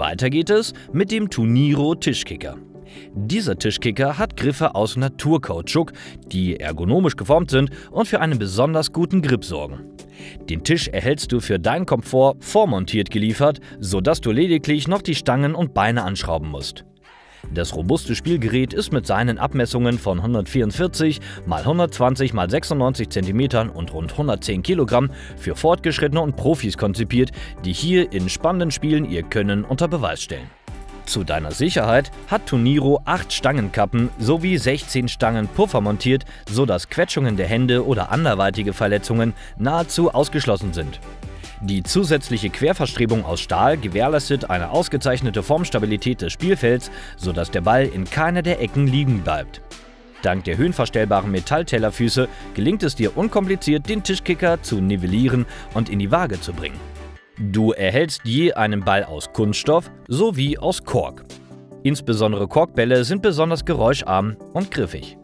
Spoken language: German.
Weiter geht es mit dem Tuniro Tischkicker. Dieser Tischkicker hat Griffe aus Naturkautschuk, die ergonomisch geformt sind und für einen besonders guten Grip sorgen. Den Tisch erhältst du für deinen Komfort vormontiert geliefert, sodass du lediglich noch die Stangen und Beine anschrauben musst. Das robuste Spielgerät ist mit seinen Abmessungen von 144 x 120 x 96 cm und rund 110 Kilogramm für Fortgeschrittene und Profis konzipiert, die hier in spannenden Spielen ihr Können unter Beweis stellen. Zu deiner Sicherheit hat Tuniro 8 Stangenkappen sowie 16 Stangen Puffer montiert, sodass Quetschungen der Hände oder anderweitige Verletzungen nahezu ausgeschlossen sind. Die zusätzliche Querverstrebung aus Stahl gewährleistet eine ausgezeichnete Formstabilität des Spielfelds, sodass der Ball in keiner der Ecken liegen bleibt. Dank der höhenverstellbaren Metalltellerfüße gelingt es dir unkompliziert, den Tischkicker zu nivellieren und in die Waage zu bringen. Du erhältst je einen Ball aus Kunststoff sowie aus Kork. Insbesondere Korkbälle sind besonders geräuscharm und griffig.